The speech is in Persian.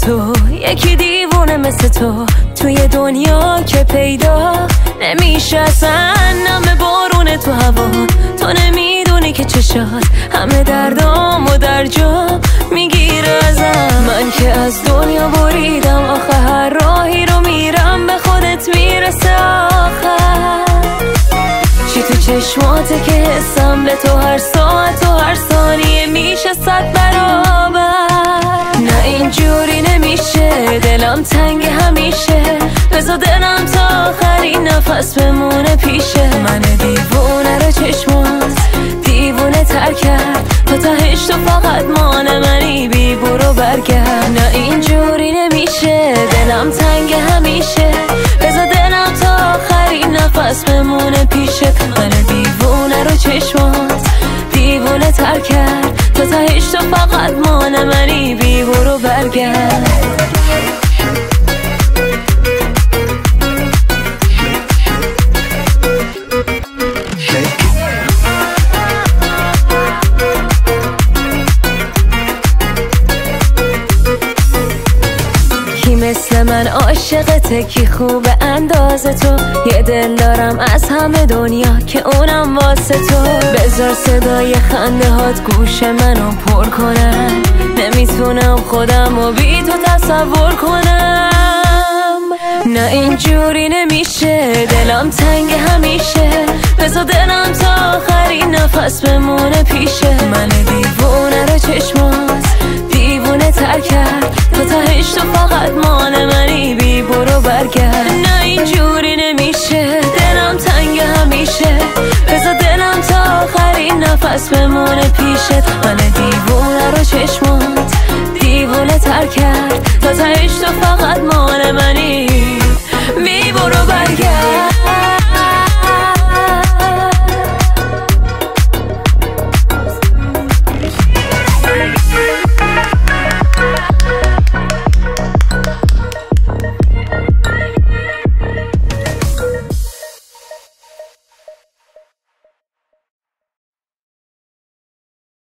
تو، یکی دیوونه مثل تو توی دنیا که پیدا نمیشه اصلا. نم بارون تو هوا، تو نمیدونی که چشات همه دردامو در جا میگیره ازم. من که از دنیا بریدم آخه هر راهی رو میرم به خودت میرسه آخر. چی تو چشماته که حسم به تو هر ساعت و هر ثانیه میشه 100 برابر. نه اینجوری نمیشه، دلم تنگ همیشه، بذار دلم تا آخرین نفس بمونه پیشه. من دیوونه رو چشمات دیوونه تر کرد، تا تهش تو فقط مان منی، بی برو برگرد. نه اینجوری نمیشه، دلم تنگ همیشه، بذار دلم تا آخرین نفس بمونه پیشه. من دیوونه رو چشمات دیوونه تر کرد، تا تهش تو فقط مان منی، بی برو برگرد. کی مثل من عاشقته، کی خوبه اندازه تو، یه دل دارم از همه دنیا که اونم واسه تو. بذار صدای خنده هات گوش منو پر کنن، نمیتونم خودم و بی تو تصور کنم. نه اینجوری نمیشه، دلم تنگ همیشه، بذار دلم تا آخرین نفس بمونه پیشه. من دیوونه رو چشمات دیوونه تر کرد، تا تهش تو فقط مان منی، بی برو برگرد. نه اینجوری نمیشه، دلم تنگ همیشه، بذار دلم تا آخرین نفس بمونه پیشت. من دیوونه رو چشم